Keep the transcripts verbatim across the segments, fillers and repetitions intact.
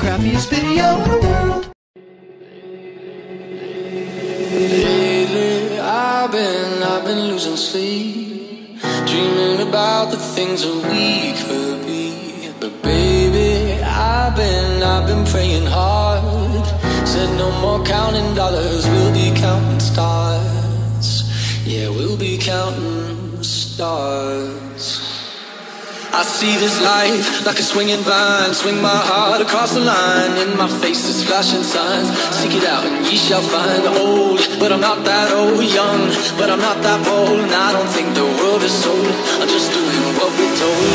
crappiest video in the world. Lately, I've been, I've been losing sleep, dreaming about the things that we could be. But baby, I've been, I've been praying hard. Said no more counting dollars, we'll be counting stars. Yeah, we'll be counting stars. I see this life like a swinging vine, swing my heart across the line. In my face is flashing signs, seek it out and ye shall find. Old, but I'm not that old. Young, but I'm not that bold. And I don't think the world is sold, I'm just doing what we're told.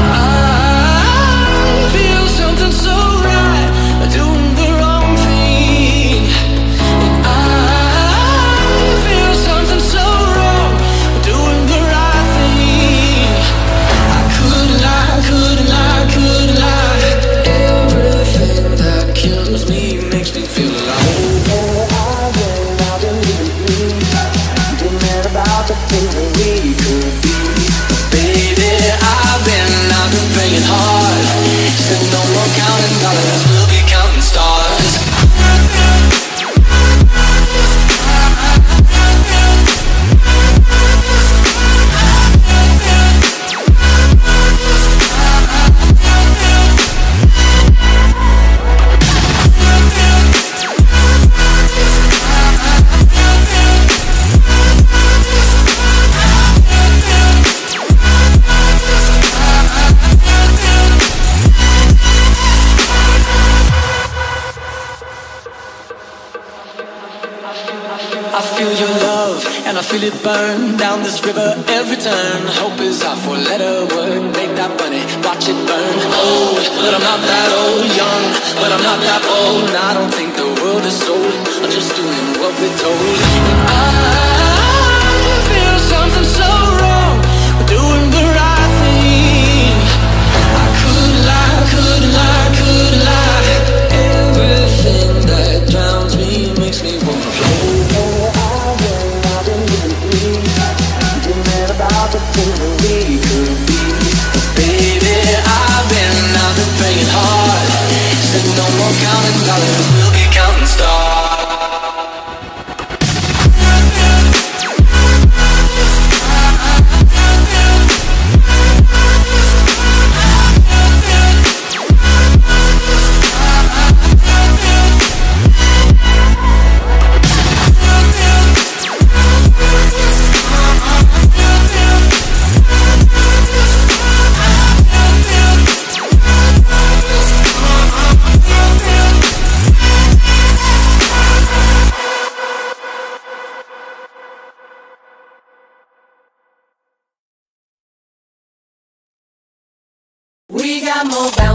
I feel something so right, doing the wrong thing. And I feel something so wrong, doing the right thing. I couldn't lie, couldn't lie, couldn't lie. Everything that kills me makes me feel alive. I've been, I've been living dreaming about the things that we could be. Baby, I've been, I've been praying hard. Said no more counting dollars, we'll be counting stars. I feel your love, and I feel it burn down this river every turn. Hope is our four-letter word, make that money, watch it burn. Old, but I'm not that old. Young, but I'm not that old. And I don't think the world is sold, I'm just doing what we're told. And I feel something so wrong, we're doing the right thing. I could lie, could lie, could lie. Everything that drowns me makes me wanna float. About the thing that we could be. Baby, I've been, I've been praying hard. Said no more counting dollars, we'll be counting stars. We got more